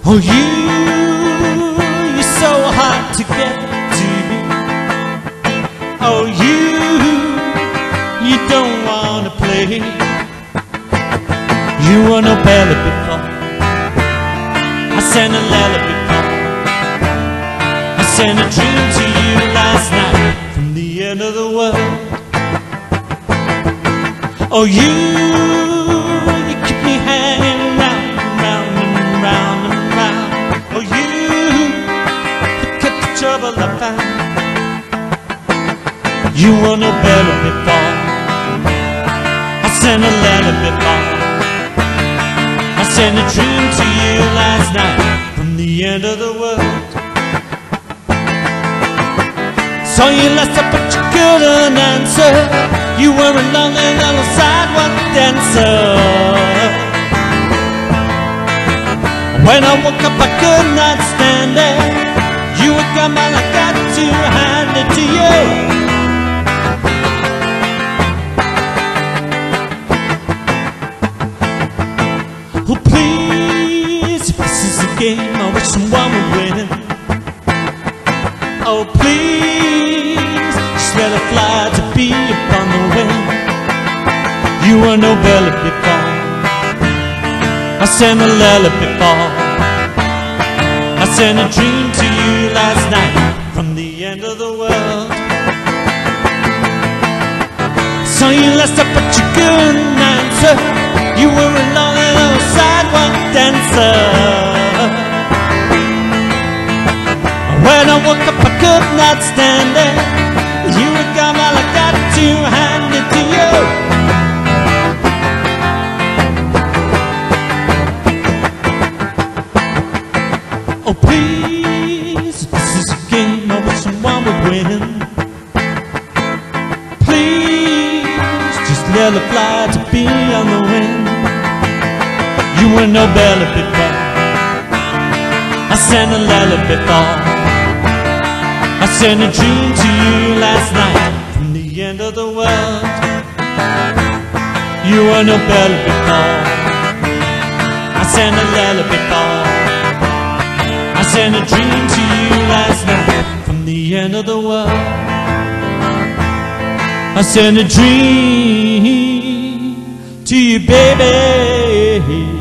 Oh, you're so hard to get to. Oh, you don't wanna play. You were no belly before. I sent a letter before. I sent a dream to you last night from the end of the world. Oh, you keep me hanging round and round and round and round. Oh, you kept the trouble I found. You were no better before. I sent a letter before. I sent a dream to you last night from the end of the world. Saw you last up but you couldn't answer. You were a lonely little sidewalk dancer. When I woke up I could not stand it. You would come and I got to hand it to you. Oh please, if this is a game I wish someone would win. Oh please, just let it fly to be upon the wind. You were no belly before. I sent a letter before. I sent a dream to you last night from the end of the world. Saw you last up but you couldn't answer. You were a lonely little sidewalk dancer. When I woke up I could not stand it. You would come all I got to hand it to you. Oh please, this is a game I wish someone would win. Please, just let it fly to be on the wind. You were no belly before. I sent a letter before. I sent a dream to you last night from the end of the world. You were no belly before. I sent a letter before. I sent a dream to you last night from the end of the world. I sent a dream to you, baby.